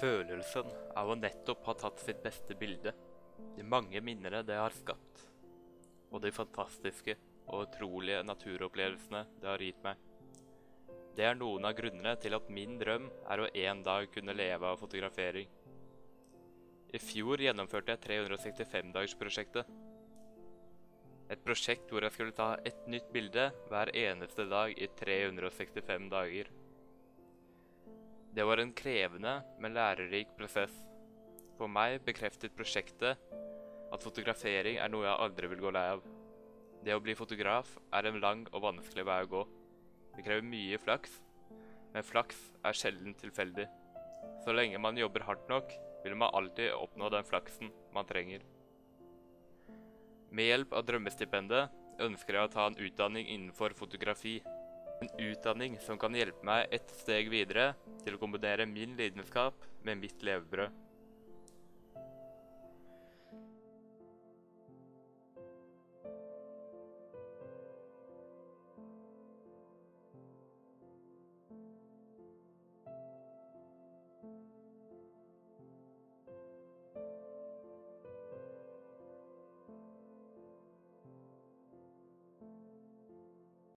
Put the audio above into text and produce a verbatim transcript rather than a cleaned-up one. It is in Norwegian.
Følelsen av å nettopp ha tatt sitt beste bilde, de mange minnene det har skapt, og de fantastiske og utrolige naturopplevelsene det har gitt meg. Det er noen av grunnene til at min drøm er å en dag kunne leve av fotografering. I fjor gjennomførte jeg tre hundre og sekstifem dagersprosjektet. Et prosjekt hvor jeg skulle ta et nytt bilde hver eneste dag i tre hundre og sekstifem dager. Det var en krevende, men lærerik prosess. For meg bekreftet prosjektet at fotografering er noe jeg aldri vil gå lei av. Det å bli fotograf er en lang og vanskelig vei å gå. Det krever mye flaks, men flaks er sjelden tilfeldig. Så lenge man jobber hardt nok, vil man alltid oppnå den flaksen man trenger. Med hjelp av drømmestipendet ønsker jeg å ta en utdanning innenfor fotografi. En utdanning som kan hjelpe meg et steg videre til å kombinere min lidenskap med mitt levebrød.